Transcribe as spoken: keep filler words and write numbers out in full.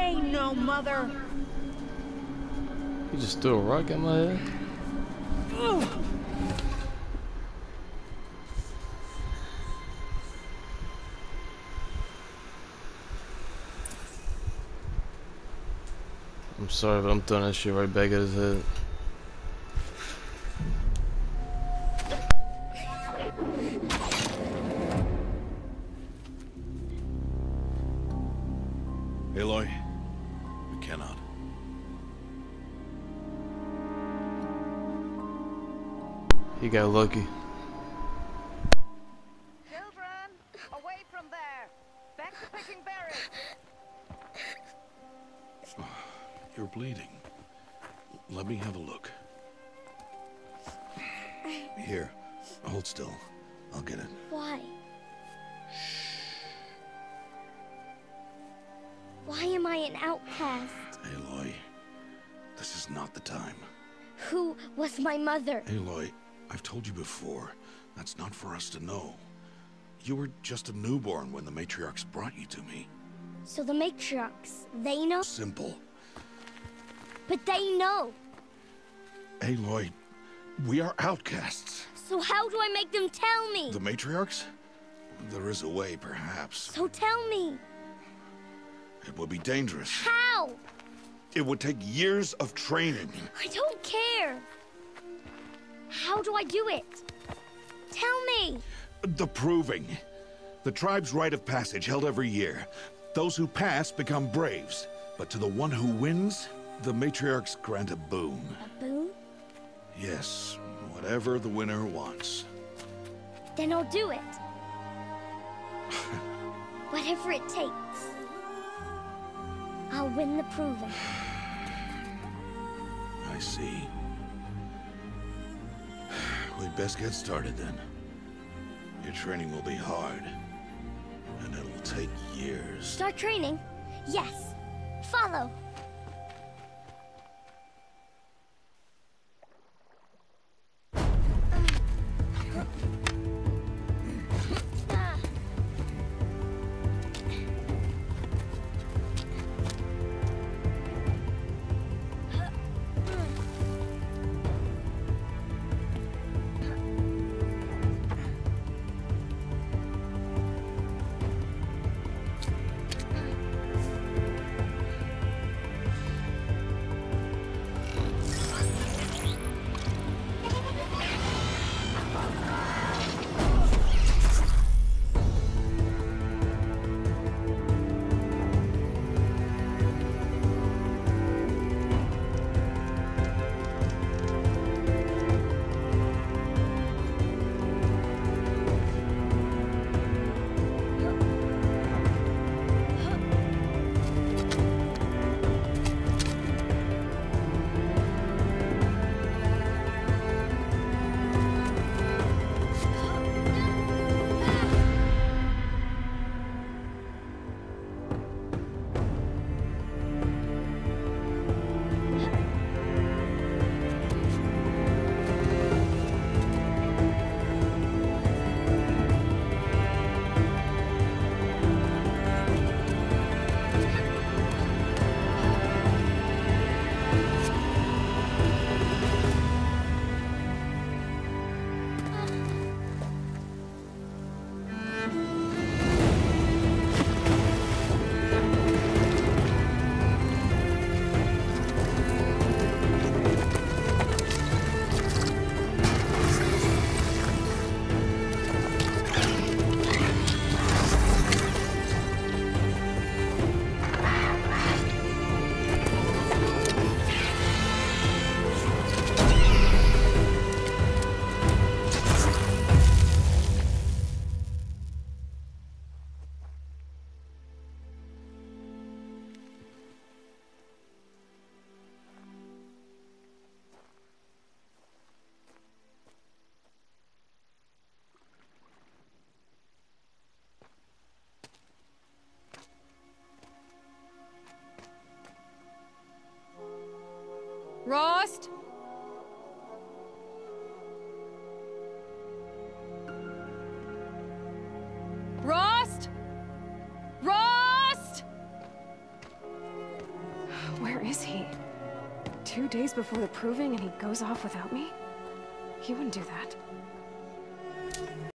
ain't no mother. You just threw a rock at my head? Ugh. I'm sorry, but I'm throwing that shit right back at his head. Aloy, we cannot. He got lucky. Children, away from there. Back to picking berries. You're bleeding. Let me have a look. Here, hold still. I'll get it. Why? Why am I an outcast? Aloy, this is not the time. Who was my mother? Aloy, I've told you before, that's not for us to know. You were just a newborn when the matriarchs brought you to me. So the matriarchs, they know? Simple. But they know. Aloy, we are outcasts. So how do I make them tell me? The matriarchs? There is a way, perhaps. So tell me. It would be dangerous. How? It would take years of training. I don't care. How do I do it? Tell me. The proving. The tribe's rite of passage held every year. Those who pass become braves. But to the one who wins, the matriarchs grant a boon. A boon? Yes, whatever the winner wants. Then I'll do it. Whatever it takes. I'll win the proving. I see. We'd best get started then. Your training will be hard. And it'll take years. Start training? Yes. Follow. is he? Two days before the proving and he goes off without me? He wouldn't do that.